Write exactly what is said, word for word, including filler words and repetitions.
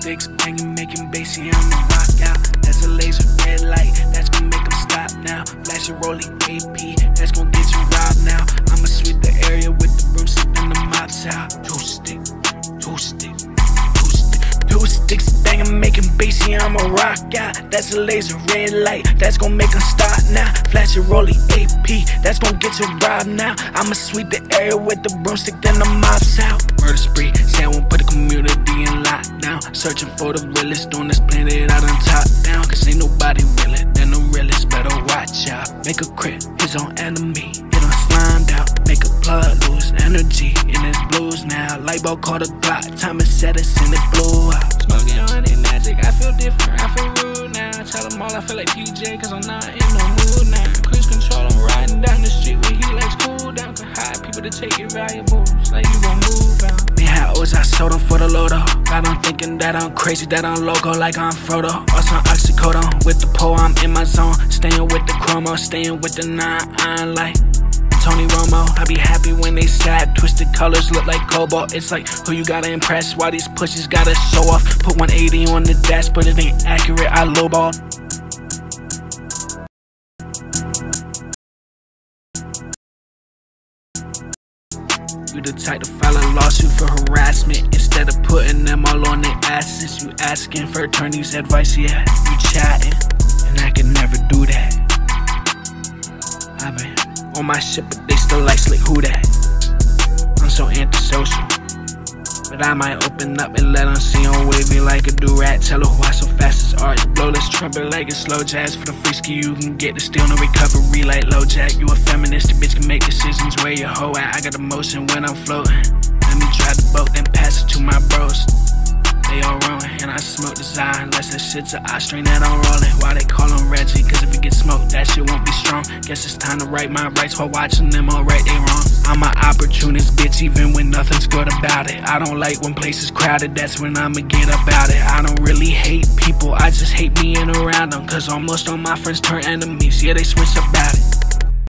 six, banging, making bass, yeah, I'ma rock out. That's a laser red light, that's gonna make them stop now. Flash a rolling A P, that's gonna get you robbed now. I'ma sweep the area with the broomstick and the mops out. Two stick, two stick, two stick, two sticks, banging, making bass, yeah, I'ma rock out. That's a laser red light, that's gonna make them stop now. Flash a rolling A P, that's gonna get you robbed now. I'ma sweep the area with the broomstick and the mops out. Murder spree, say I won't put the community in lockdown. Searching for the realest on this planet, I done top down. Cause ain't nobody realer than the realest, better watch out. Make a crit, his own enemy, it done slimed out. Make a plug, lose energy in his blues now. Light bulb called a Glock, time is set us and it blew out. Smoking on it magic, I feel different, I feel rude now. Tell them all I feel like P J, cause I'm not in no mood now. Cruise control, I'm riding down the street where he likes cool down. Could hide people to take your valuables, like you gon' move out. Man, how O's I sold them for the loader. Got them thinking that I'm crazy, that I'm loco like I'm Frodo. Or some oxycodone, with the pole I'm in my zone. Staying with the chromo, staying with the nine iron like Tony Romo. I be happy when they sad, twisted colors look like cobalt. It's like, who you gotta impress, why these pushes gotta show off. Put one eighty on the dash, but it ain't accurate, I lowball. You the type to file a lawsuit for harassment instead of putting them all on their asses. You asking for attorney's advice, yeah, you chatting, and I can never do that. I've been on my shit, but they still like slick, who that? I'm so antisocial, but I might open up and let them see on wavy like a do-rag. Tell her why so fast as art. Blow this trumpet like it's slow jazz. For the free ski you can get the steal, no recovery like low jack. You a feminist, the bitch can make decisions where your hoe at. I got emotion when I'm floating. Let me drive the boat, then pass it to my bros. They all wrong, and I smoke design. Unless that shit's a eye string that I'm rolling. Why they call him Reggie? Cause if it gets smoked, that shit won't be strong. Guess it's time to right my rights while watching them all right they wrong. I'm an opportunist, bitch, even when nothing's good about it. I don't like when places crowded, that's when I'ma get about it. I don't really hate people, I just hate being around them. Cause almost all my friends turn enemies, yeah, they switch about it.